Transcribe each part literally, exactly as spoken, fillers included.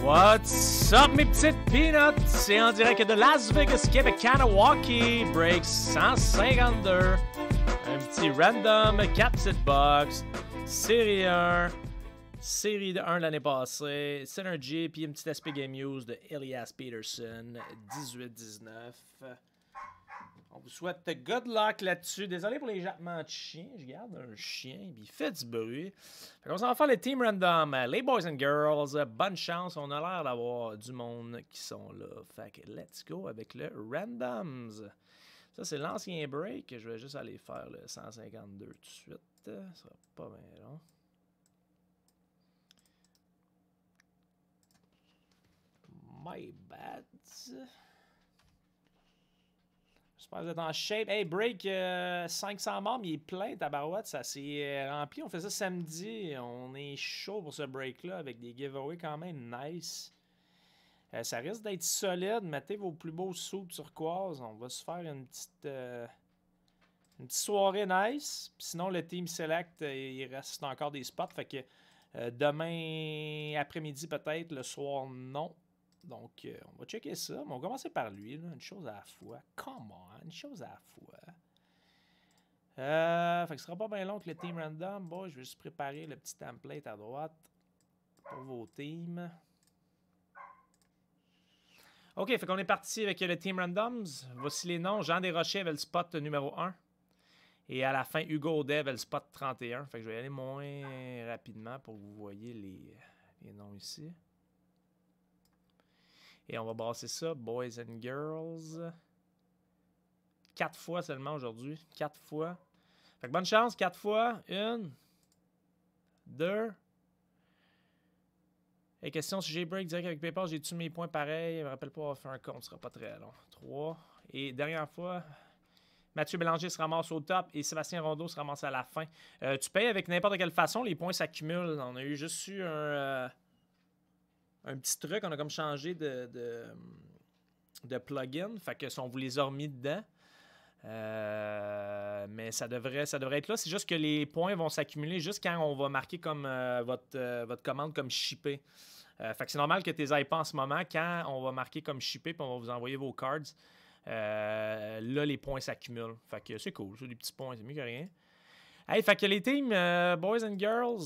What's up, mes petites peanuts? C'est en direct de Las Vegas, Québec, Kanawaki. Break cent cinquante-deux. Un petit random, quatre petites box. Série un. Série de un l'année passée. Synergy, puis une petite S P Game News de Elias Peterson. dix-huit dix-neuf. On vous souhaite good luck là-dessus. Désolé pour les jappements de chien. Je garde un chien, puis il fait du bruit. Fait on s'en va faire les team random. Les boys and girls, bonne chance. On a l'air d'avoir du monde qui sont là. Fait que let's go avec le randoms. Ça, c'est l'ancien break. Je vais juste aller faire le cent cinquante-deux tout de suite. Ça sera pas bien long. My bad. J'espère que vous êtes en shape. Hey, break euh, cinq cents membres, il est plein, tabarouette. Ça s'est rempli. On fait ça samedi. On est chaud pour ce break-là avec des giveaways quand même nice. Euh, ça risque d'être solide. Mettez vos plus beaux sous turquoise. On va se faire une petite, euh, une petite soirée nice. Puis sinon, le team select, euh, il reste encore des spots. Fait que euh, demain après-midi peut-être, le soir non. Donc, euh, on va checker ça. Mais on va commencer par lui, là, une chose à la fois. Come on, une chose à la fois. Euh, fait que ce sera pas bien long que le team random. Bon, je vais juste préparer le petit template à droite pour vos teams. OK, fait qu'on est parti avec le team randoms. Voici les noms. Jean Desrochers avait le spot numéro un. Et à la fin, Hugo Audet avait le spot trente et un. Fait que je vais y aller moins rapidement pour que vous voyez les, les noms ici. Et on va brasser ça, boys and girls. Quatre fois seulement aujourd'hui. Quatre fois. Fait que bonne chance, quatre fois. Une. Deux. Et question, si j'ai break direct avec PayPal, j'ai-tu mes points pareils? Je me rappelle pas, on va faire un compte, ce sera pas très long. Trois. Et dernière fois, Mathieu Bélanger se ramasse au top et Sébastien Rondeau se ramasse à la fin. Euh, tu payes avec n'importe quelle façon, les points s'accumulent. On a eu juste eu un... Euh, Un petit truc, on a comme changé de, de, de plugin. Fait que si on vous les a remis dedans. Euh, mais ça devrait, ça devrait être là. C'est juste que les points vont s'accumuler juste quand on va marquer comme euh, votre, euh, votre commande comme shippé. Euh, fait que c'est normal que tu les ailles pas en ce moment. Quand on va marquer comme shippé puis on va vous envoyer vos cards, euh, là les points s'accumulent. Fait que c'est cool. C'est des petits points, c'est mieux que rien. Hey, fait que les teams, euh, boys and girls.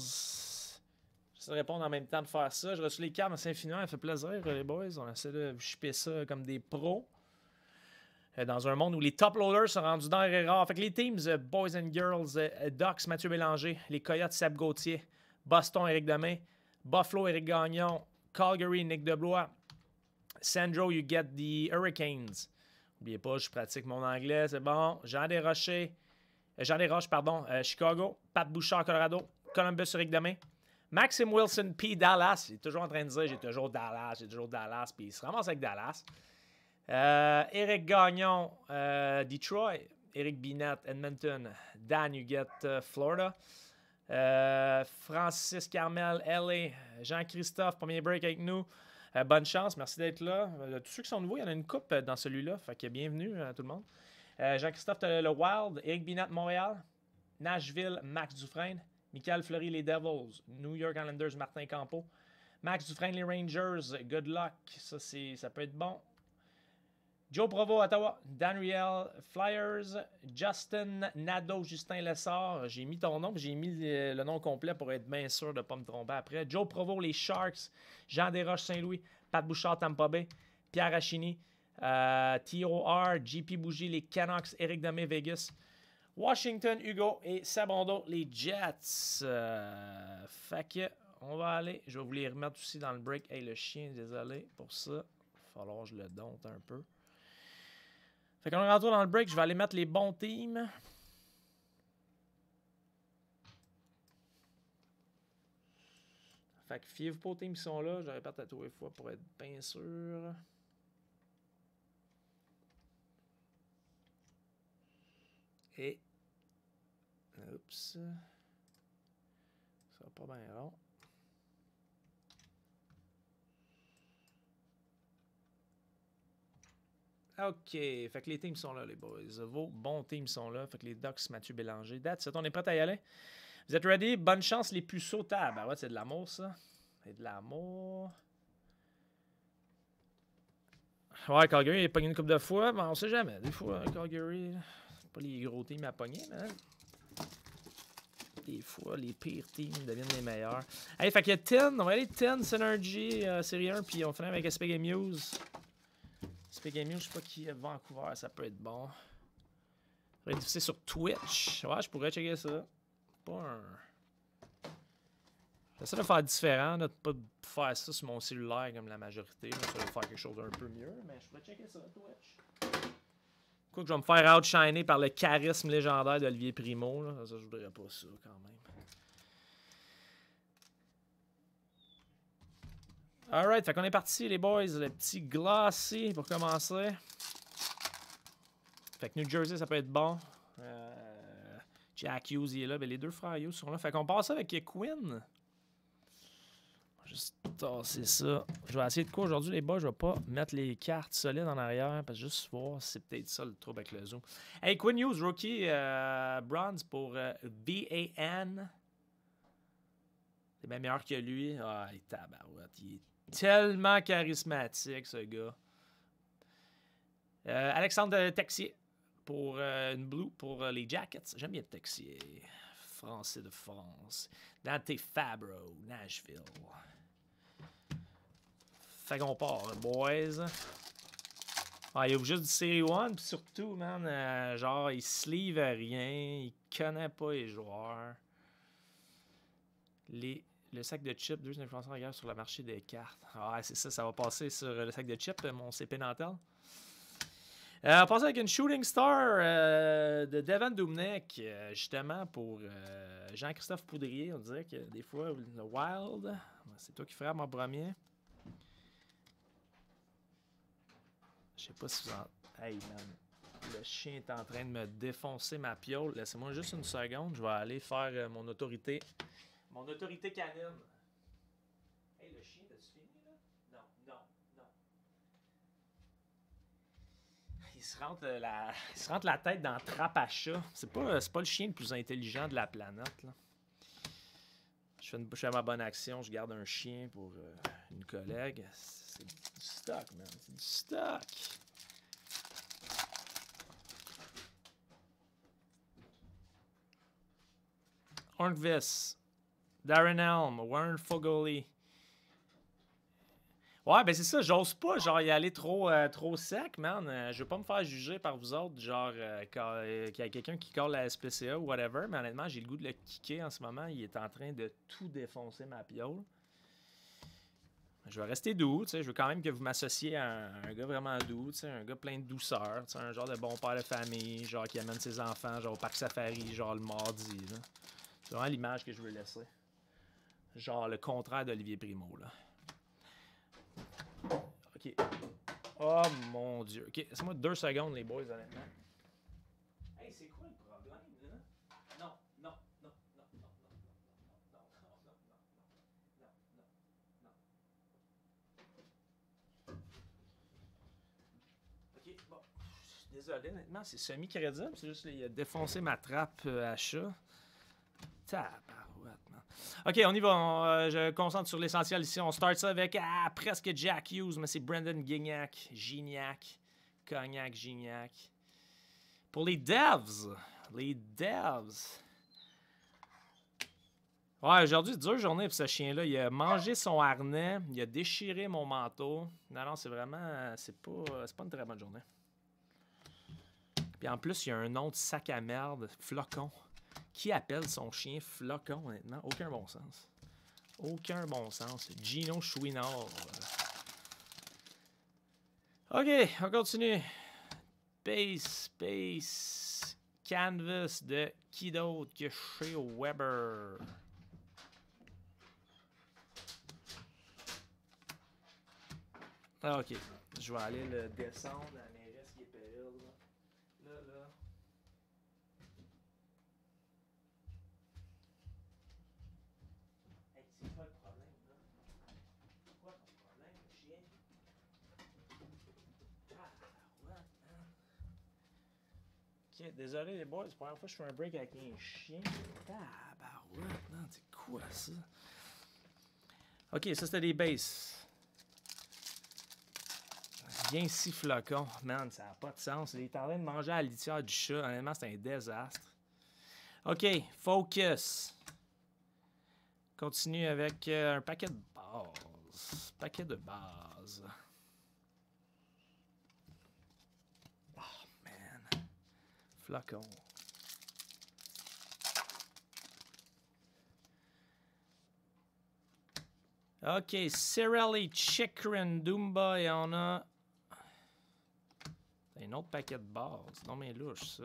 Je vais répondre en même temps de faire ça. Je reçois les cartes à Saint-Finant. Ça fait plaisir, les boys. On essaie de shipper ça comme des pros. Dans un monde où les top loaders sont rendus dans et rares. Fait que les teams, uh, boys and girls, uh, Docs, Mathieu Bélanger. Les Coyotes, Seb Gauthier. Boston, Éric Demain. Buffalo, Éric Gagnon. Calgary, Nick Deblois. Sandro, you get the Hurricanes. N'oubliez pas, je pratique mon anglais, c'est bon. Jean Desrochers. Euh, Jean Desroches, pardon. Uh, Chicago. Pat Bouchard, Colorado. Columbus, Éric Demain. Maxime Wilson, P. Dallas. Il est toujours en train de dire j'ai toujours Dallas, j'ai toujours Dallas. Puis il se ramasse avec Dallas. Euh, Éric Gagnon, euh, Detroit. Éric Binette, Edmonton. Dan, you get uh, Florida. Euh, Francis Carmel, L A. Jean-Christophe, premier break avec nous. Euh, bonne chance, merci d'être là. Euh, tous ceux qui sont nouveaux, il y en a une coupe dans celui-là. Fait que bienvenue à tout le monde. Euh, Jean-Christophe, le, le Wild. Éric Binette, Montréal. Nashville, Max Dufresne. Michael Fleury, les Devils. New York Islanders, Martin Campo. Max Dufresne, les Rangers. Good luck. Ça, ça peut être bon. Joe Provo, Ottawa. Dan Riel, Flyers. Justin Nadeau, Justin Lessard. J'ai mis ton nom, j'ai mis le, le nom complet pour être bien sûr de ne pas me tromper après. Joe Provo, les Sharks. Jean Desroches, Saint-Louis. Pat Bouchard, Tampa Bay. Pierre Achini. Euh, T O R. J P Bougie, les Canucks. Éric Demé, Vegas. Washington, Hugo et Sabondo, les Jets. Euh, fait que, on va aller. Je vais vous les remettre aussi dans le break. Hey, le chien, désolé pour ça. Il va falloir que je le dompte un peu. Fait qu'on est rentré dans le break. Je vais aller mettre les bons teams. Fait que fiez-vous pas aux teams qui sont là. Je répète à tous les fois pour être bien sûr. Et oups, ça va pas bien long. OK, fait que les teams sont là, les boys. Vos bons teams sont là. Fait que les Ducks, Mathieu Bélanger. That's it, on est prêt à y aller. Vous êtes ready? Bonne chance, les puceaux tables. Ah ouais, c'est de l'amour, ça. C'est de l'amour. Ouais, Calgary, il a pogné une couple de fois, mais on sait jamais. Des fois, Calgary, c'est pas les gros teams à pogner, mais des fois, les pires teams deviennent les meilleurs. Hey, fait qu'il y a dix, on va aller dix Synergy euh, série un, puis on finit avec S P Game News. S P Game News, je sais pas qui est Vancouver, ça peut être bon. Ça va être diffusé sur Twitch. Ouais, je pourrais checker ça. Pas un... J'essaie de faire différent, de ne pas faire ça sur mon cellulaire comme la majorité. J'essaie de faire quelque chose d'un peu mieux, mais je pourrais checker ça, Twitch. Quoi que je vais me faire outshiner par le charisme légendaire d'Olivier Primo. Là. Ça, je voudrais pas ça quand même. Alright, fait qu'on est parti les boys. Le petit glacé pour commencer. Fait que New Jersey, ça peut être bon. Euh, Jack Hughes, il est là. Ben, les deux frères Hughes sont là. Fait qu'on passe avec Quinn. Juste tasser ça. Je vais essayer de quoi aujourd'hui, les boys? Je vais pas mettre les cartes solides en arrière. Parce que juste voir si c'est peut-être ça le trouble avec le zoom. Hey, Quinn Hughes, rookie euh, bronze pour euh, V A N. C'est bien meilleur que lui. Ah, il est tabarouette. Il est tellement charismatique, ce gars. Euh, Alexandre Texier pour euh, une blue pour euh, les Jackets. J'aime bien Texier. Français de France. Dante Fabro, Nashville. Fait qu'on part, boys. Ah, il ouvre juste du Série un, puis surtout, man, euh, genre, il sleeve à rien, il connaît pas les joueurs. Les, le sac de chips, deux influenceurs regarde sur le marché des cartes. Ah, c'est ça, ça va passer sur le sac de chips, mon C P Nantel. Euh, on va passer avec une Shooting Star euh, de Devin Dubnyk, euh, justement pour euh, Jean-Christophe Poudrier. On dirait que des fois, le Wild, c'est toi qui feras mon premier. Je sais pas si vous en... Hey, man. Le chien est en train de me défoncer ma piole. Laissez-moi juste une seconde. Je vais aller faire euh, mon autorité. Mon autorité canine. Hey, le chien, t'as-tu fini, là? Non, non, non. Il se rentre la, il se rentre la tête dans la trappe à chat. C'est pas, c'est pas le chien le plus intelligent de la planète, là. Je fais, une, je fais ma bonne action. Je garde un chien pour euh, une collègue. C'est du stock, man. C'est du stock. Hornqvist, Darren Helm, Warren Foegele. Ouais, ben c'est ça, j'ose pas genre y aller trop, euh, trop sec, man. Euh, je veux pas me faire juger par vous autres, genre euh, quand euh, qu'il y a quelqu'un qui colle la S P C A ou whatever, mais honnêtement, j'ai le goût de le kicker en ce moment. Il est en train de tout défoncer ma piole. Je vais rester doux, tu sais. Je veux quand même que vous m'associez à un, un gars vraiment doux, tu sais, un gars plein de douceur, tu sais, un genre de bon père de famille, genre qui amène ses enfants, genre au parc safari, genre le mardi, là. C'est vraiment l'image que je veux laisser. Genre le contraire d'Olivier Primo, là. OK. Oh mon Dieu. OK, laissez-moi deux secondes, les boys, honnêtement. Hey, c'est quoi le problème, là? Non, non, non, non, non, non, non, non, non, non, non, non, non, non. OK, bon. Désolé, honnêtement, c'est semi-crédible. C'est juste qu'il a défoncé ma trappe euh, à chat. Tabarouette, man. OK, on y va. On, euh, je concentre sur l'essentiel ici. On start ça avec ah, presque Jack Hughes, mais c'est Brendan Gignac, Gignac, Cognac, Gignac. Pour les Devs. Les Devs. Ouais, aujourd'hui, c'est une dure journée pour ce chien-là. Il a mangé son harnais, il a déchiré mon manteau. Non, non, c'est vraiment... C'est pas, c'est pas une très bonne journée. Puis en plus, il y a un nom de sac à merde, Flocon. Qui appelle son chien Flocon, honnêtement? Aucun bon sens. Aucun bon sens. Gino Chouinard. OK, on continue. Base, base, canvas de qui d'autre que chez Weber? OK, je vais aller le descendre à mes risques et périls. Là, là. Hey, c'est quoi le problème, là? C'est quoi ton problème, le chien? Ah, what, man? Ok, désolé les boys, c'est la première fois que je fais un break avec un chien. Tabarouette, man, c'est quoi ça? Ok, ça c'était des bases. Viens ici, flocon. Man, ça n'a pas de sens. Il est en train de manger à la litière du chat. Honnêtement, c'est un désastre. OK, focus. Continue avec euh, un paquet de base. Paquet de base. Oh, man. Flocon. OK, Cirelli, Chikrin, Dumba, et on a un autre paquet de bases. Non, mais louche, ça.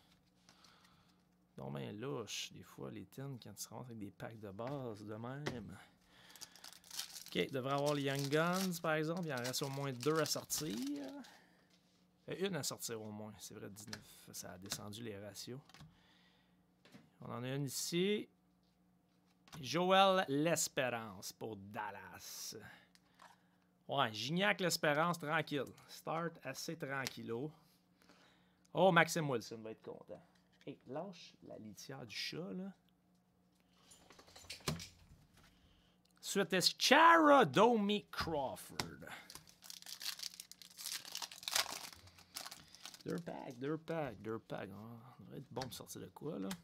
Non, mais louche. Des fois, les tins, quand ils se rentrent avec des packs de bases de même. OK, il devrait avoir les Young Guns, par exemple. Il en reste au moins deux à sortir. Euh, une à sortir au moins. C'est vrai, dix-neuf. Ça a descendu les ratios. On en a une ici. Joël L'Espérance pour Dallas. Ouais, Gignac L'Espérance, tranquille. Start assez tranquillo. Oh, Maxime Wilson va être content. Hey, lâche la litière du chat, là. Suite est Chara Domi Crawford. Deux packs, deux packs, deux packs. Oh, ça devrait être bon pour sortir de quoi, là?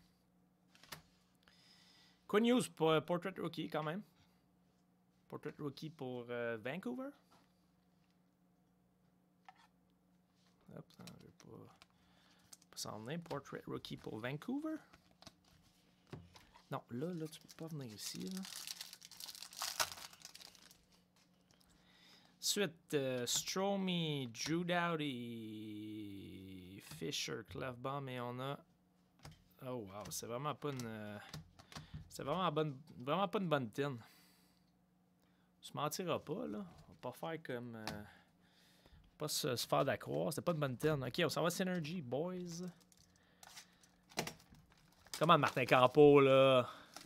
Quinn Hughes pour uh, Portrait Rookie, quand même. Portrait Rookie pour uh, Vancouver. Hop, ça ne veut pas, pas s'en venir. Portrait Rookie pour Vancouver. Non, là, là, tu peux pas venir ici, là. Ensuite, uh, Stromey, Drew Doughty, Fisher, Clefbaum, et on a... Oh wow, c'est vraiment pas une... Uh, c'est vraiment, bonne, vraiment pas une bonne tin. On se mentira pas, là. On va pas faire comme... Uh, pas se, se faire d'accroire. C'est pas une bonne tin. OK, on s'en va Synergy, boys. Comment Martin Campo, là?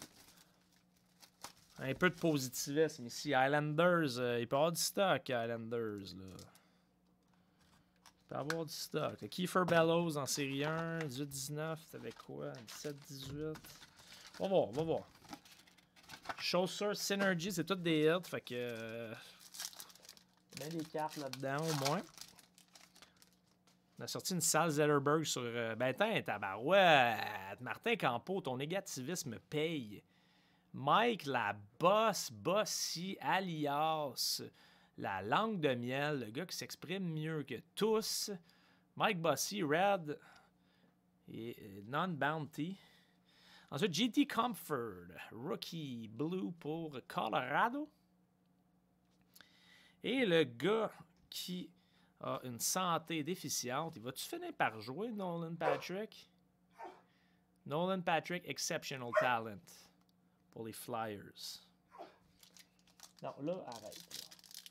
Un peu de positivisme ici. Islanders, euh, il peut y avoir du stock, Islanders, là. Il peut y avoir du stock. Le Kiefer Bellows en série un, dix-huit dix-neuf, c'était quoi? dix-sept dix-huit. On va voir, on va voir. Chaussure, Synergy, c'est toutes des hits, fait que... Euh, bien des cartes là-dedans, au moins. On a sorti une sale Zetterberg sur... Euh, ben, attends, tabarouette! Martin Campo, ton négativisme paye. Mike, la bosse, bossy, alias, la langue de miel, le gars qui s'exprime mieux que tous. Mike Bossy, Red et Non-Bounty. Ensuite, G T Comfort, Rookie Blue pour Colorado. Et le gars qui a une santé déficiente, il va-tu finir par jouer, Nolan Patrick? Nolan Patrick, Exceptional Talent. Pour les Flyers. Non, là, arrête. Là.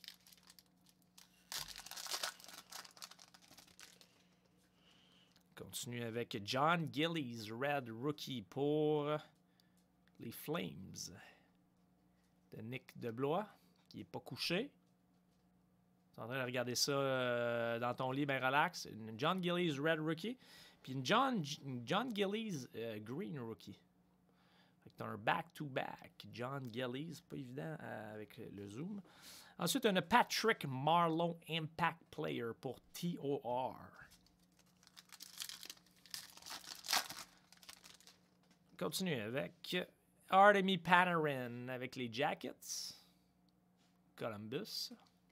Continue avec John Gillies, Red Rookie pour les Flames. De Nick Deblois, qui n'est pas couché. Tu es en train de regarder ça euh, dans ton lit, bien relax. Une John Gillies, Red Rookie. Puis une John, John Gillies, euh, Green Rookie. T'as un back-to-back. John Gillies, pas évident euh, avec le zoom. Ensuite, on a Patrick Marleau, Impact Player pour T O R. Continue avec Artemi Panarin avec les Jackets. Columbus.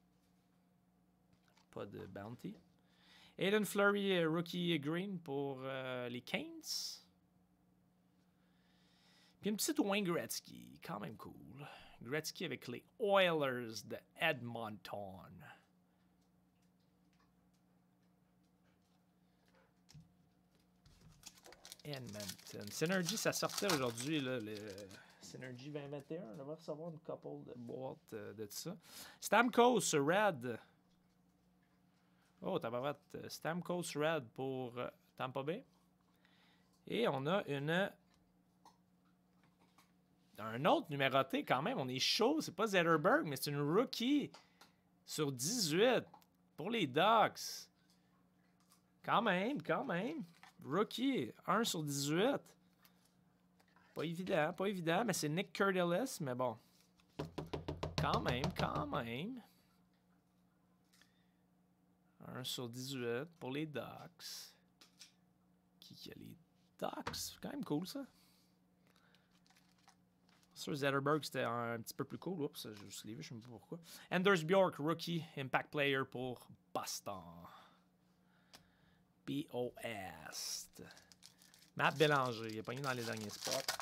Pas de bounty. Aiden Fleury, Rookie Green pour euh, les Canes. Puis une petite Wayne Gretzky, quand même cool. Gretzky avec les Oilers de Edmonton. Edmonton. Synergy, ça sortait aujourd'hui, là, le Synergy vingt vingt et un. On va recevoir une couple de boîtes euh, de ça. Stamkos Red. Oh, t'as pas fait Stamkos Red pour euh, Tampa Bay. Et on a une... Un autre numéroté quand même, on est chaud, c'est pas Zetterberg, mais c'est une rookie sur dix-huit pour les Ducks. Quand même, quand même. Rookie, un sur dix-huit. Pas évident, pas évident, mais c'est Nick Curtilis, mais bon. Quand même, quand même. un sur dix-huit pour les Ducks. Qui, qui a les Ducks? C'est quand même cool, ça. Sur Zetterberg, c'était un, un petit peu plus cool. Oups, j'ai juste levé, je sais même pas pourquoi. Anders Bjork, rookie, impact player pour Boston. B O S. Matt Bélanger, il est pogné dans les derniers spots.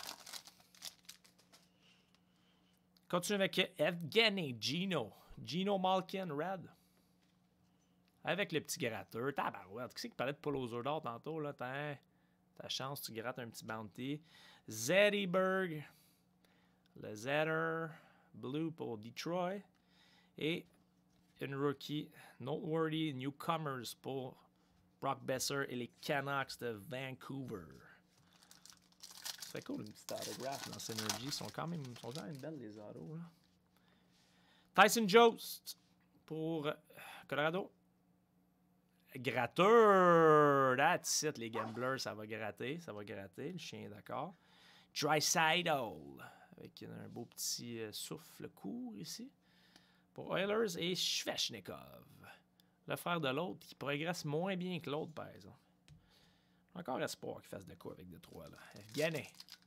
Continue avec Evgeny Gino. Gino Malkin, red. Avec le petit gratteur. Tabarouette. Qui c'est qui parlait de Paul Ozordor tantôt? Là? T'as ta chance, tu grattes un petit bounty. Zetterberg. Le Zetter. Blue pour Detroit. Et une rookie. Noteworthy Newcomers pour Brock Besser et les Canucks de Vancouver. C'est cool, une petite autographe dans Synergy. Ils sont quand même, sont quand même belles, les autos. Là. Tyson Jost pour Colorado. Gratteur. That's it, les gamblers. Ça va gratter. Ça va gratter. Le chien est d'accord. Draisaitl. Avec un beau petit souffle court ici. Pour Oilers et Svechnikov. Le frère de l'autre qui progresse moins bien que l'autre, par exemple. Encore espoir qu'il fasse de quoi avec Détroit, là. Evgeny.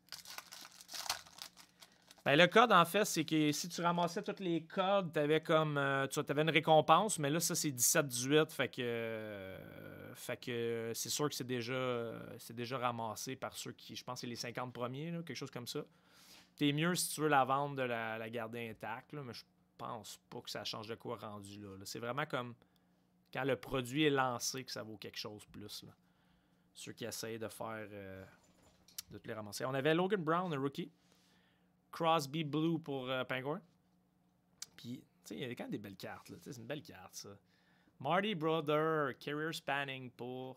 Ben, le code, en fait, c'est que si tu ramassais tous les codes, t'avais comme. Euh, tu avais une récompense, mais là, ça, c'est dix-sept dix-huit. Fait que. Euh, fait que c'est sûr que c'est déjà. Euh, c'est déjà ramassé par ceux qui. Je pense que c'est les cinquante premiers, là, quelque chose comme ça. T'es mieux si tu veux la vendre de la, la garder intacte, là, mais je pense pas que ça change de quoi rendu là. là. C'est vraiment comme quand le produit est lancé que ça vaut quelque chose plus. Là. Ceux qui essayent de faire. Euh, de te les ramasser. On avait Logan Brown, un rookie. Crosby Blue pour euh, Penguin. Puis, tu sais, il y a quand même des belles cartes. Là. C'est une belle carte, ça. Marty Brother, Career Spanning pour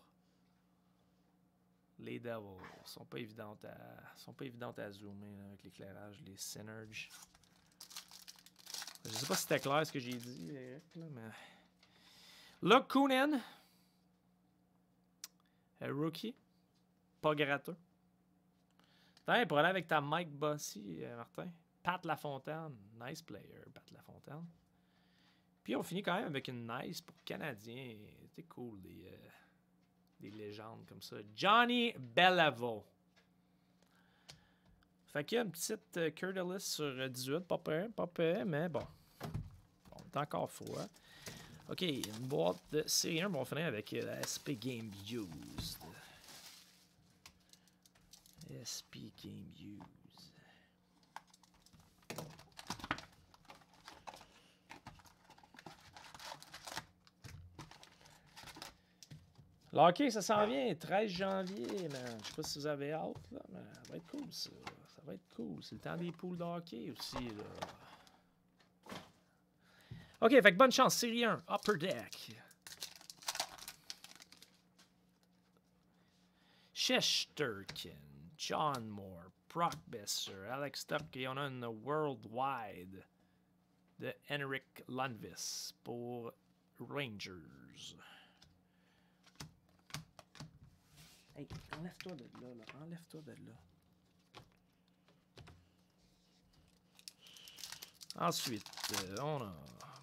les Devils. Ils sont pas évidentes à, sont pas évidentes à zoomer là, avec l'éclairage, les Synergy. Je sais pas si c'était clair ce que j'ai dit, Eric, là, mais. Luke Kunin. Un rookie. Pas gratteux. Tiens, pour aller avec ta Mike Bossy, euh, Martin. Pat Lafontaine. Nice player, Pat Lafontaine. Puis on finit quand même avec une nice pour Canadien. C'est cool, des, euh, des légendes comme ça. Johnny Bellavo. Fait qu'il y a une petite euh, Kurt Ellis sur euh, dix-huit. Pas prêt, pas prêt, mais bon. Bon, c'est encore froid. OK, une boîte de série un. Bon, on finit avec euh, la S P Game Used. S P Game Used. L'hockey, ça s'en vient, treize janvier, man. Je sais pas si vous avez hâte, là, mais ça va être cool, ça. Ça va être cool. C'est le temps des poules de hockey aussi, là. OK, fait que bonne chance. Série un, Upper Deck. Shesterkin, John Moore, Brock Besser, Alex Tuck, et on a une Worldwide de Henrik Lundqvist pour Rangers. Hey, enlève-toi de là, là. Enlève-toi de là. Ensuite, euh, on a...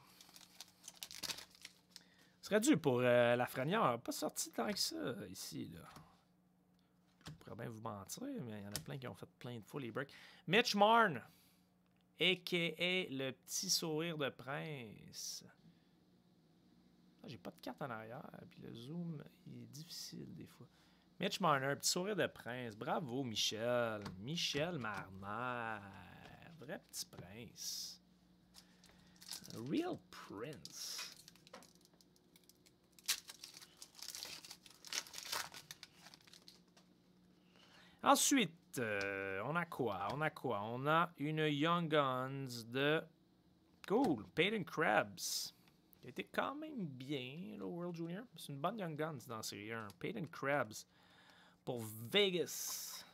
Ce serait dû pour euh, la Lafrenière. Pas sorti tant que ça, ici, là. Je pourrais bien vous mentir, mais il y en a plein qui ont fait plein de fois les breaks. Mitch Marne, a k a le petit sourire de prince. Ah, j'ai pas de carte en arrière, puis le zoom il est difficile des fois. Mitch Marner, petit sourire de prince. Bravo, Michel. Michel Marner. Vrai petit prince. A real prince. Ensuite, euh, on a quoi? On a quoi? On a une Young Guns de... Cool. Peyton Krebs. Qui a été quand même bien, le World Junior. C'est une bonne Young Guns dans la série un. Peyton Krebs. Pour Vegas.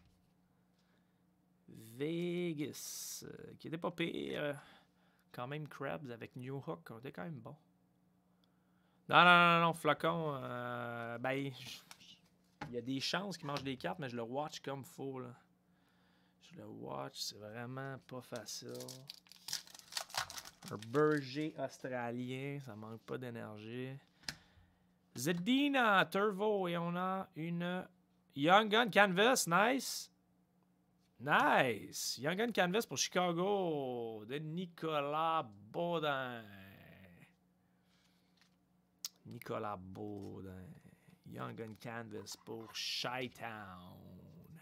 Vegas. Euh, qui était pas pire. Euh, quand même, Krebs avec New Hook. On était quand même bon. Non, non, non, non. Flocon. Euh, ben, il y a des chances qu'il mange des cartes, mais je le watch comme faut. Là. Je le watch. C'est vraiment pas facile. Un Berger australien. Ça manque pas d'énergie. Zadina Turvo et on a une Young Gun Canvas. Nice. Nice. Young Gun Canvas pour Chicago de Nicolas Baudin. Nicolas Baudin. Young Gun Canvas pour Chi-Town.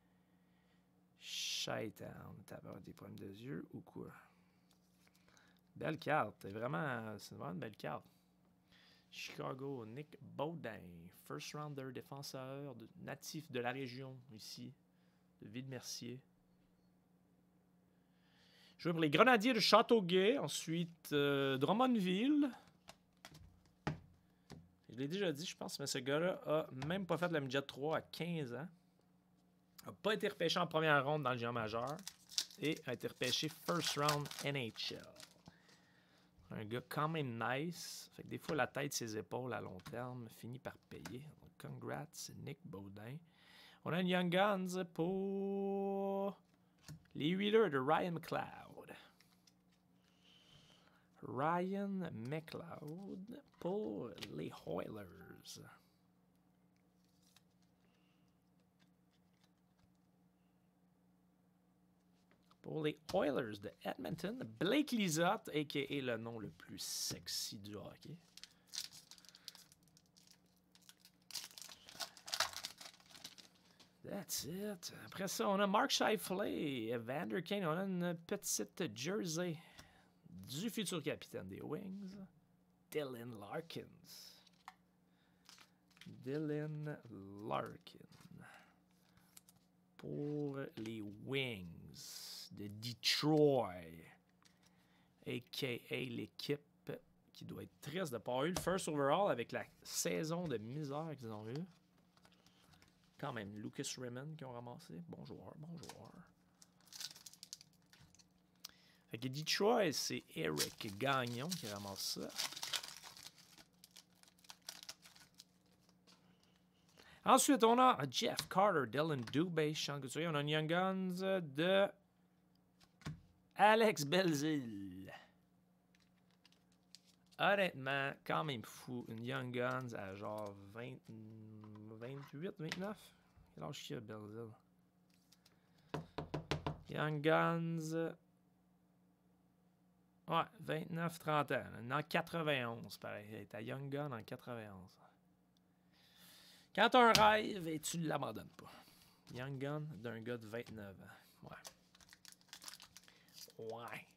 Chi-Town. T'as des problèmes de yeux ou quoi? Belle carte. C'est vraiment, c'est vraiment une belle carte. Chicago, Nick Baudin. First rounder, défenseur de, natif de la région ici. De Ville-Mercier. Joué pour les Grenadiers de Châteauguay. Ensuite, euh, Drummondville. Je l'ai déjà dit, je pense, mais ce gars-là a même pas fait la midget trois à quinze ans. N'a pas été repêché en première ronde dans le géant majeur. Et a été repêché first round N H L. Un gars quand même nice. Fait que des fois, la tête, ses épaules à long terme finit par payer. Donc, congrats, Nick Baudin. On a une Young Guns pour les Wheelers de Ryan McLeod. Ryan McLeod pour les Oilers. Pour les Oilers de Edmonton, Blake Lizotte, a k a le nom le plus sexy du hockey. That's it. Après ça, on a Mark Scheifele, Evander Kane. On a une petite jersey du futur capitaine des Wings, Dylan Larkin. Dylan Larkin. Pour les Wings de Detroit, a k a l'équipe qui doit être triste de ne pas avoir eu le first overall avec la saison de misère qu'ils ont eue. Quand même, Lucas Raymond qui ont ramassé. Bon joueur, bon joueur. Fait que Detroit, c'est Eric Gagnon qui ramasse ça. Ensuite, on a Jeff Carter, Dylan Dubé, Sean Couturier. On a une Young Guns de Alex Belzile. Honnêtement, quand même fou. Une Young Guns à genre vingt, vingt-huit, vingt-neuf. Quel âge qu'il a, Belzile? Young Guns. Ouais, vingt-neuf, trente ans. En quatre-vingt-onze, pareil. Il est à Young Gun en quatre-vingt-onze. Quand tu as un rêve et tu ne l'abandonnes pas. Young Gun d'un gars de vingt-neuf ans. Ouais. Ouais.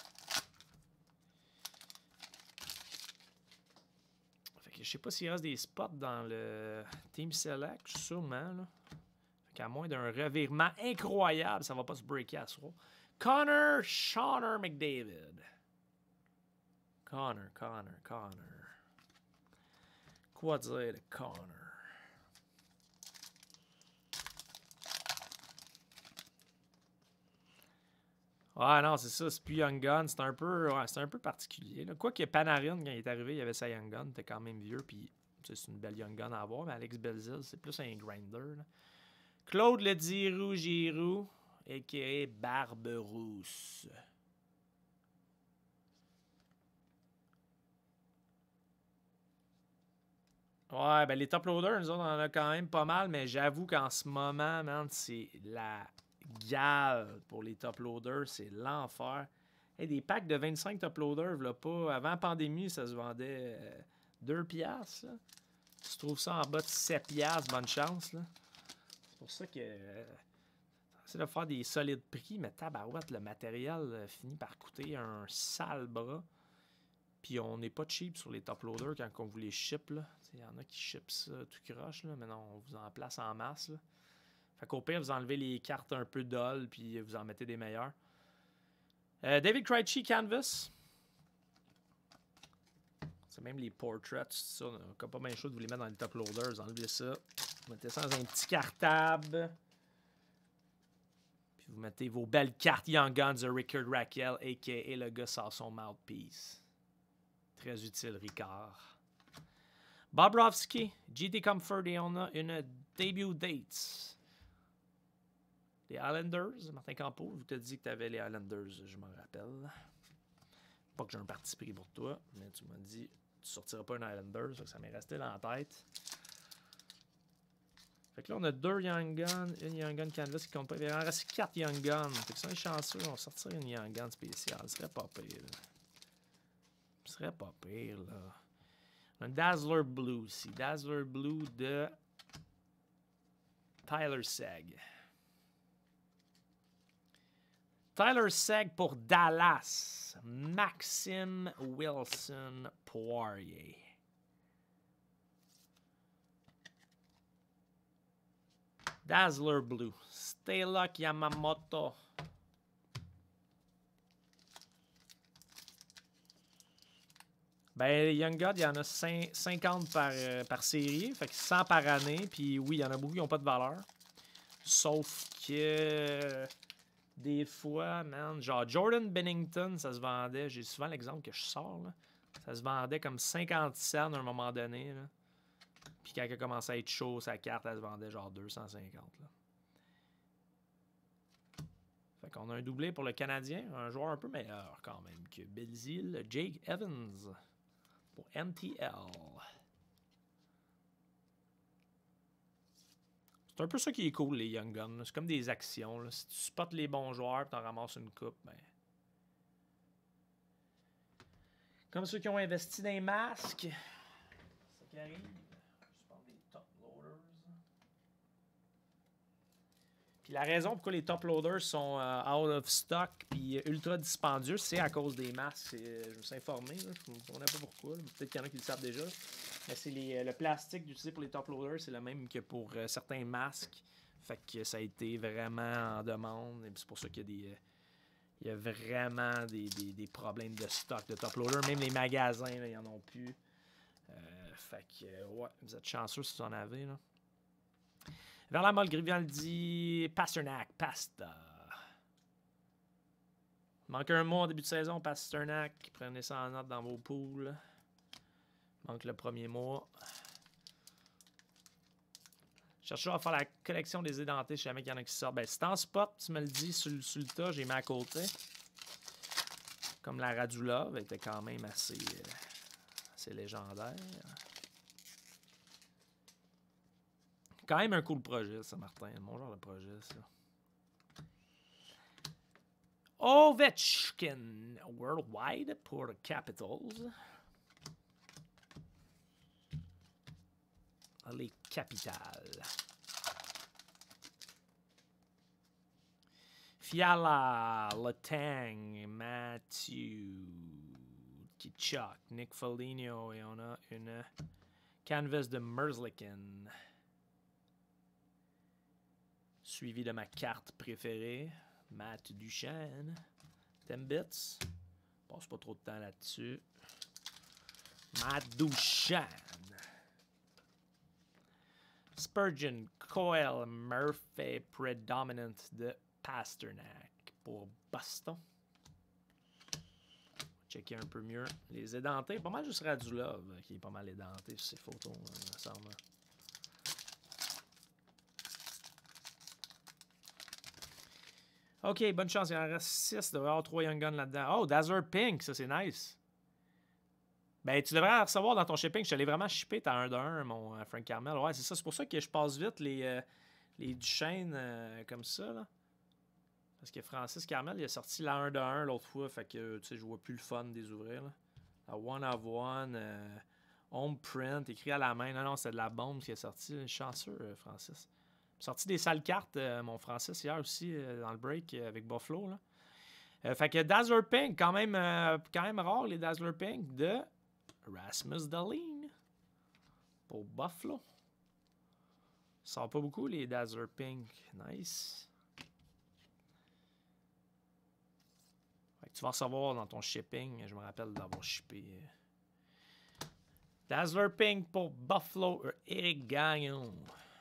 Fait que je sais pas s'il reste des spots dans le Team Select, sûrement. Là. Fait qu'à moins d'un revirement incroyable, ça va pas se breaker à soi. Connor Shauner McDavid. Connor, Connor, Connor. Quoi dire de Connor? Ah non, c'est ça, c'est plus Young Gun, c'est un peu ouais, c'est un peu particulier. Là. Quoi que Panarin, quand il est arrivé, il y avait sa Young Gun, était quand même vieux, puis c'est une belle Young Gun à avoir, mais Alex Belzile, c'est plus un grinder. Là. Claude Ledirou Giroux, a k a. Barberousse. Ouais, ben les top loaders, nous autres, on en a quand même pas mal, mais j'avoue qu'en ce moment, man, c'est la gale pour les top loaders, c'est l'enfer. Hey, des packs de vingt-cinq top loaders, là, pas, avant la pandémie, ça se vendait euh, deux piastres. Là. Tu trouves ça en bas de sept piastres, bonne chance. Là. C'est pour ça que euh, c'est de faire des solides prix, mais tabarouette, le matériel euh, finit par coûter un sale bras. Puis on n'est pas cheap sur les top loaders quand on vous les ship. Il y en a qui ship ça tout croche, là, mais non, on vous en place en masse. Là. Fait qu'au pire, vous enlevez les cartes un peu dolles, puis vous en mettez des meilleures. Euh, David Krejci Canvas. C'est même les portraits, ça. On n'a pas bien chaud de vous les mettre dans les top loaders. Vous enlevez ça. Vous mettez ça dans un petit cartable. Puis vous mettez vos belles cartes Young Guns de Rickard Rakell, a k a le gars sort son mouthpiece. Très utile, Ricard. Bobrovsky, G T Comfort, et on a une debut date. Les Islanders, Martin Campo, je t'ai dit que tu avais les Islanders, je m'en rappelle. Pas que j'ai un parti pris pour toi, mais tu m'as dit tu sortiras pas un Islander, ça, ça m'est resté dans la tête. Fait que là, on a deux Young Guns, une Young Gun Canvas qui compte pas. Il en reste quatre Young Guns. Fait que si on est chanceux, on va sortir une Young Gun spéciale. Ce serait pas pire. Là. Ce serait pas pire, là. On a un Dazzler Blue ici. Dazzler Blue de Tyler Seguin. Tyler Seguin pour Dallas. Maxime Wilson Poirier. Dazzler Blue. Staylock Yamamoto. Ben, Young God, il y en a cinquante par, euh, par série. Fait que cent par année. Puis oui, il y en a beaucoup qui n'ont pas de valeur. Sauf que... Euh, des fois, man, genre Jordan Bennington, ça se vendait. J'ai souvent l'exemple que je sors, là. Ça se vendait comme cinquante cents à un moment donné, là. Puis quand elle a commencé à être chaud, sa carte, elle se vendait genre deux cent cinquante. Là. Fait qu'on a un doublé pour le Canadien. Un joueur un peu meilleur quand même que Belzile. Jake Evans pour N T L. C'est un peu ça qui est cool, les Young Guns. C'est comme des actions. Là. Si tu spots les bons joueurs et t'en ramasses une coupe, ben... Comme ceux qui ont investi dans les masques. C'est ça qui arrive. Puis la raison pourquoi les top loaders sont euh, out of stock puis ultra dispendieux, c'est à cause des masques. Je me suis informé, là. Je ne me connais pas pourquoi. Peut-être qu'il y en a qui le savent déjà. Mais c'est les, le plastique utilisé pour les top loaders, c'est le même que pour euh, certains masques. Fait que ça a été vraiment en demande. Et c'est pour ça qu'il y a des. Euh, il y a vraiment des, des, des problèmes de stock de top loader. Même les magasins, là, ils n'en ont plus. Euh, fait que, euh, ouais, vous êtes chanceux si vous en avez, là. Verlamol, Grimaldi, Pasternak, Pasta. Manque un mois en début de saison, Pasternak. Prenez ça en note dans vos poules. Manque le premier mois. Cherchez à faire la collection des édentés si jamais il y en a qui sortent. Ben, si t'en spot, tu me le dis sur, sur le tas, j'ai mis à côté. Comme la Radulov, elle était quand même assez, euh, assez légendaire. Quand même un cool projet, ça, Martin. Mon genre de projet, ça. Ovechkin Worldwide pour les Capitals. Les Capitals. Fiala, Letang, Matthew, Kitchuk, Nick Foligno et on a une canvas de Merzlikin. Suivi de ma carte préférée, Matt Duchesne. Timbits. Passe pas trop de temps là-dessus. Matt Duchesne. Spurgeon, Coyle, Murphy, Predominant de Pasternak pour Boston. Checker un peu mieux. Les édentés, pas mal juste Radulov qui est pas mal édenté sur ces photos, il me semble. Ok, bonne chance. Il en reste six. Il devrait y avoir trois Young Guns là-dedans. Oh, Dazzler Pink, ça c'est nice. Ben, tu devrais recevoir dans ton shipping. Je te l'ai vraiment shippé, t'as un d'un, mon euh, Frank Carmel. Ouais, c'est ça. C'est pour ça que je passe vite les, euh, les Duchesne euh, comme ça, là. Parce que Francis Carmel, il a sorti la un de un l'autre fois. Fait que, tu sais, je vois plus le fun des ouvrir, là. La one of one, euh, home print, écrit à la main. Non, non, c'est de la bombe qui est sorti. Chanceux, euh, Francis. Sorti des sales cartes, euh, mon Francis, hier aussi, euh, dans le break euh, avec Buffalo, là. Euh, fait que Dazzler Pink, quand même, euh, quand même rare, les Dazzler Pink de Rasmus Dahlin pour Buffalo. Ça sort pas beaucoup, les Dazzler Pink. Nice. Fait que tu vas recevoir dans ton shipping. Je me rappelle d'avoir shippé. Dazzler Pink pour Buffalo, Eric Gagnon.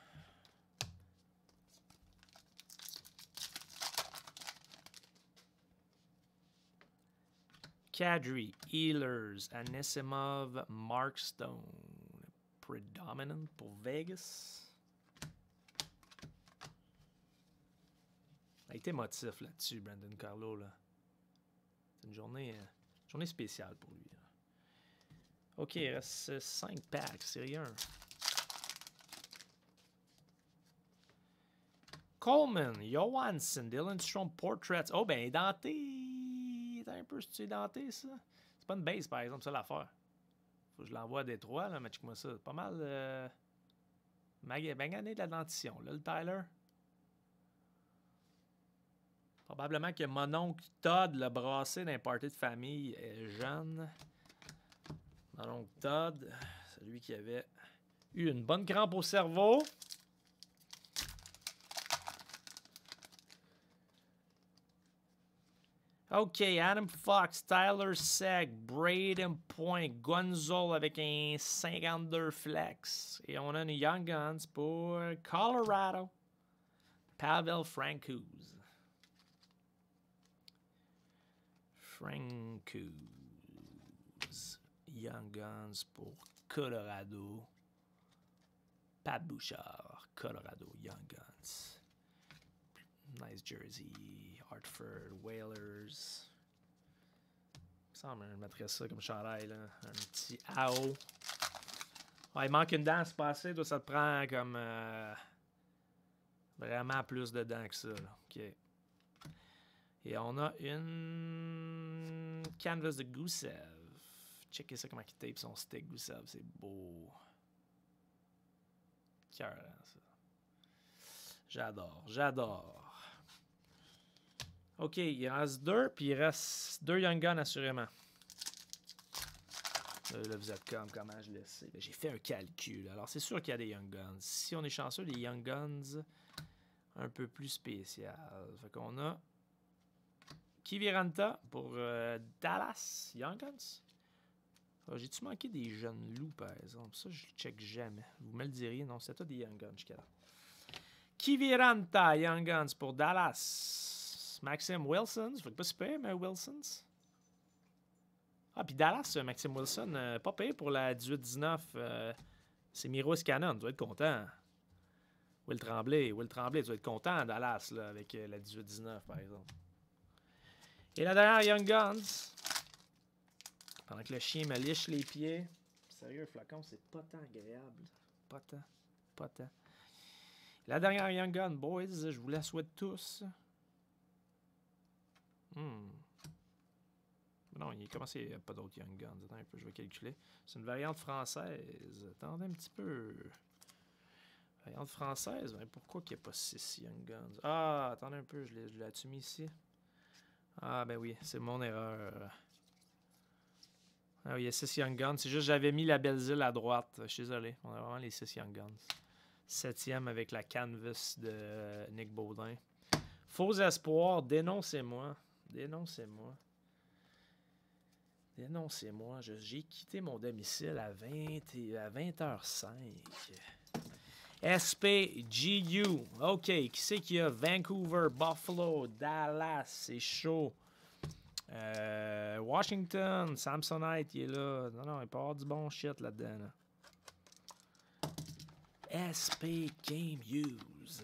Kadri, Ehlers, Anisimov, Mark Stone. Predominant pour Vegas. Il a été émotif là-dessus, Brandon Carlo. Là. C'est une journée, euh, journée spéciale pour lui. Là. OK, il reste cinq packs, c'est rien. Coleman, Johansson, Dylan Strome, Portraits. Oh, ben, denté. T'as un peu, c'est denté, ça? C'est pas une base, par exemple, ça, l'affaire. Faut que je l'envoie à Détroit, là, mais check-moi ça. Pas mal. Euh... Magané de la dentition, là, le Tyler. Probablement que mon oncle Todd l'a brassé dans un party de famille euh, jeune. Mon oncle Todd, celui qui avait eu une bonne crampe au cerveau. OK, Adam Fox, Tyler Sack, Braden Point, Gonzalo avec un cinquante-deux flex. Et on a une Young Guns pour Colorado. Pavel Francouz. Francouz. Young Guns pour Colorado. Pat Bouchard, Colorado, Young Guns. Nice jersey. Hartford, Whalers. Il me semble que je mettrais ça comme chandail, là. Un petit A O. Ouais, il manque une dent à se passer. Toi, ça te prend comme euh, vraiment plus de dents que ça. Là. OK. Et on a une canvas de Gusev. Checkez ça comment il tape son stick, Gusev. C'est beau. Cœur, ça. J'adore, j'adore. OK, il en reste deux, puis il reste deux Young Guns assurément. Là, là vous êtes comme, comment je le sais? J'ai fait un calcul. Alors, c'est sûr qu'il y a des Young Guns. Si on est chanceux, les Young Guns un peu plus spéciales. Fait qu'on a Kiviranta pour euh, Dallas Young Guns. Oh, j'ai-tu manqué des jeunes loups, par exemple? Ça, je le check jamais. Vous me le diriez. Non, c'est toi des Young Guns jusqu'à là. Kiviranta Young Guns pour Dallas. Maxime Wilson, je ne pas super, mais Wilsons. Ah, puis Dallas, Maxime Wilson, euh, pas payé pour la dix-huit dix-neuf. Euh, c'est Miro Cannon, tu dois être content. Will Tremblay, Will Tremblay, tu dois être content, Dallas, là, avec euh, la dix-huit dix-neuf, par exemple. Et la dernière, Young Guns. Pendant que le chien me liche les pieds. Sérieux, flacon, c'est pas tant agréable. Pas tant, pas tant. La dernière Young Gun, boys, je vous la souhaite tous. Hmm. Non, il commence, il n'y a pas d'autres Young Guns. Attends un peu, je vais calculer. C'est une variante française. Attendez un petit peu. Variante française, mais pourquoi qu'il n'y a pas six Young Guns? Ah, attendez un peu, je l'ai-tu mis ici? Ah, ben oui, c'est mon erreur. Ah oui, il y a six Young Guns. C'est juste que j'avais mis la Belle-Île à droite. Je suis désolé, on a vraiment les six Young Guns. Septième avec la canvas de Nick Baudin. Faux espoir, dénoncez-moi. Dénoncez-moi. Dénoncez-moi. J'ai quitté mon domicile à vingt heures cinq. S P G U. OK. Qui c'est qu'il y a? Vancouver, Buffalo, Dallas. C'est chaud. Euh, Washington, Samsonite, il est là. Non, non, il peut y avoir du bon shit là-dedans. Là. S P Game Use.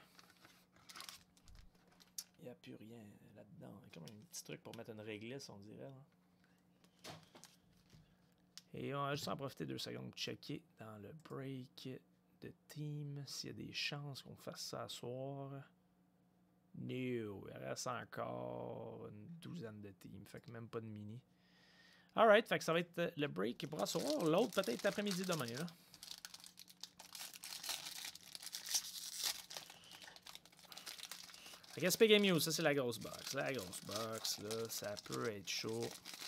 Il n'y a plus rien là-dedans. Il y a comme un petit truc pour mettre une réglisse, on dirait. Là. Et on va juste en profiter deux secondes pour checker dans le break de team s'il y a des chances qu'on fasse ça à soir. No, il reste encore une douzaine de teams. Fait que même pas de mini. Alright, fait que ça va être le break pour asseoir. L'autre peut-être après-midi demain. Là. Fait que S P Game Use, ça c'est la grosse box. La grosse box, là, ça peut être chaud.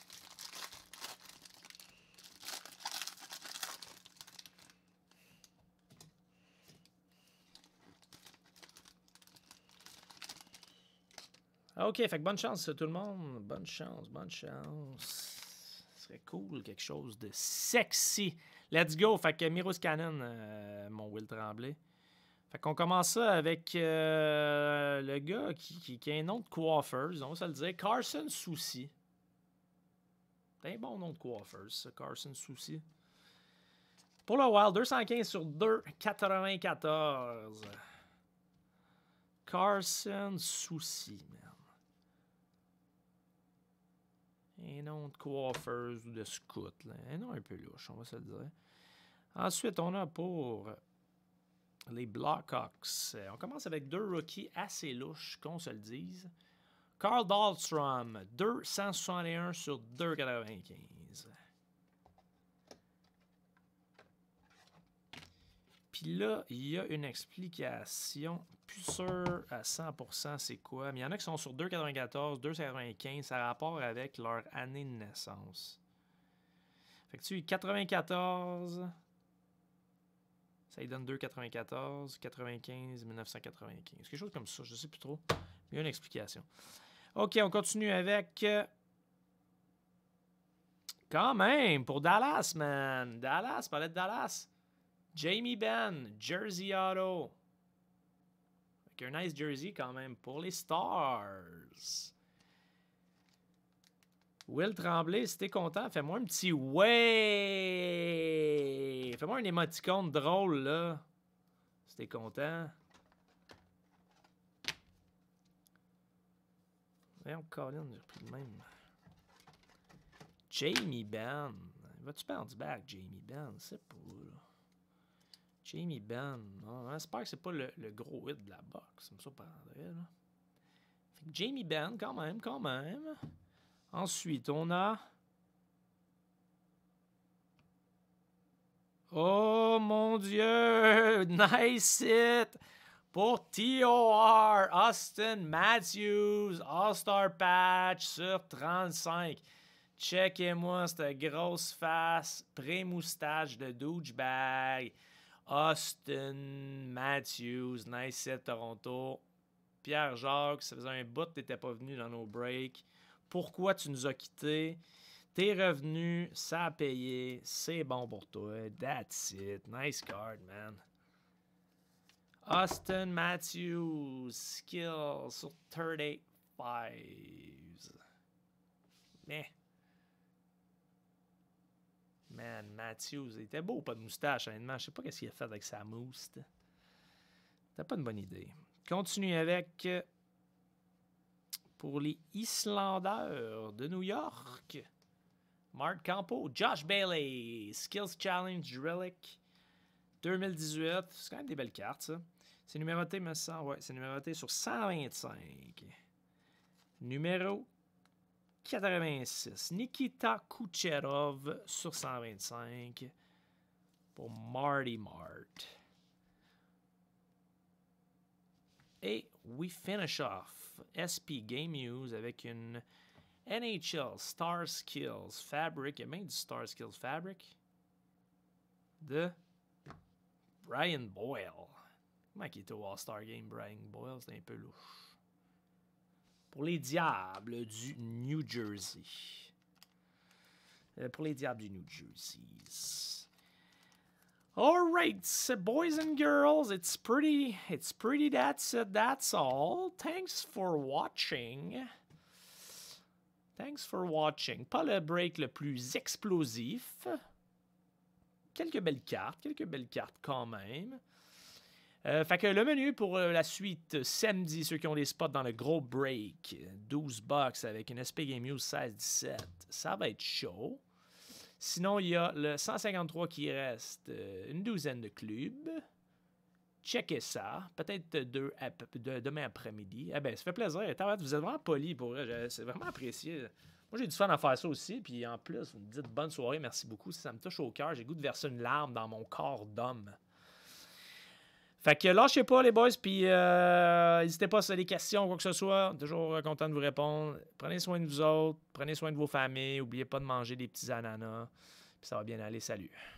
OK, fait que bonne chance tout le monde. Bonne chance, bonne chance. Ce serait cool, quelque chose de sexy. Let's go. Fait que Miros Cannon, euh, mon Will Tremblay. Fait qu'on commence ça avec euh, le gars qui, qui, qui a un nom de coiffeuse, on va se le dire. Carson Soucy. C'est un bon nom de coiffeuse, ça, Carson Soucy. Pour le Wild, deux cent quinze sur deux, quatre-vingt-quatorze. Carson Soucy, man. Un nom de coiffeuse ou de scout. Là. Un nom un peu louche, on va se le dire. Ensuite, on a pour les Blackhawks. On commence avec deux rookies assez louches, qu'on se le dise. Carl Dahlstrom, deux cent soixante et un sur deux virgule quatre-vingt-quinze. Puis là, il y a une explication. Plus sûr à cent pour cent c'est quoi. Mais il y en a qui sont sur deux virgule quatre-vingt-quatorze, deux virgule quatre-vingt-quinze. Ça a rapport avec leur année de naissance. Fait que tu as quatre-vingt-quatorze. Ça lui donne deux virgule quatre-vingt-quatorze, quatre-vingt-quinze, mille neuf cent quatre-vingt-quinze. Quelque chose comme ça, je ne sais plus trop. Il y a une explication. OK, on continue avec... Euh, quand même, pour Dallas, man. Dallas, parlait de Dallas. Jamie Benn, Jersey Auto. Avec un nice jersey quand même pour les Stars. Will Tremblay, si t'es content, fais-moi un petit ouais. Fais-moi un émoticône drôle, là. Si t'es content. Voyons, Colin, j'ai repris le même. Jamie Benn. Vas-tu perdre du back, Jamie Benn? C'est pas, là. Jamie Benn. Oh, j'espère que c'est pas le, le gros hit de la boxe. Ça me surprendrait, là. Fait que Jamie Benn, quand même, quand même. Ensuite, on a... Oh, mon Dieu! Nice hit! Pour T O R, Austin Matthews, All-Star Patch sur trente-cinq. Checkez-moi cette grosse face, pré-moustache de douchebag. Austin Matthews, nice hit Toronto. Pierre-Jacques, ça faisait un bout que tu n'étais pas venu dans nos breaks. Pourquoi tu nous as quittés? T'es revenu, ça a payé, c'est bon pour toi. That's it. Nice card, man. Austin Matthews, skill sur trente-huit fives. Mais. Man, Matthews, il était beau, pas de moustache, honnêtement. Je sais pas ce qu'il a fait avec sa mousse. C'était pas une bonne idée. Continue avec. Pour les Islanders de New York. Mark Campo, Josh Bailey, Skills Challenge Relic deux mille dix-huit. C'est quand même des belles cartes, ça. C'est numéroté, me semble. Ouais, c'est numéroté sur cent vingt-cinq. Numéro quatre-vingt-six. Nikita Kucherov sur cent vingt-cinq. Pour Marty Mart. Et we finish off S P Game News avec une N H L Star Skills Fabric. Il y a même du Star Skills Fabric de Brian Boyle. Comment il était au All-Star Game, Brian Boyle? C'est un peu louche. Pour les Diables du New Jersey. Euh, pour les Diables du New Jersey. All right, boys and girls, it's pretty, it's pretty, that's it, that's all. Thanks for watching. Thanks for watching. Pas le break le plus explosif. Quelques belles cartes, quelques belles cartes quand même. Euh, fait que le menu pour euh, la suite samedi, ceux qui ont des spots dans le gros break, douze bucks avec une S P Game News seize dix-sept, ça va être chaud. Sinon, il y a le cent cinquante-trois qui reste, euh, une douzaine de clubs. Checkez ça. Peut-être deux de, demain après-midi. Eh bien, ça fait plaisir. Vous êtes vraiment polis pour vrai. C'est vraiment apprécié. Moi, j'ai du fun à faire ça aussi. Puis en plus, vous me dites bonne soirée. Merci beaucoup. Ça me touche au cœur. J'ai le goût de verser une larme dans mon corps d'homme. Fait que lâchez pas, les boys. Puis euh, n'hésitez pas si vous avez des questions ou quoi que ce soit. Toujours content de vous répondre. Prenez soin de vous autres. Prenez soin de vos familles. N'oubliez pas de manger des petits ananas. Puis ça va bien aller. Salut.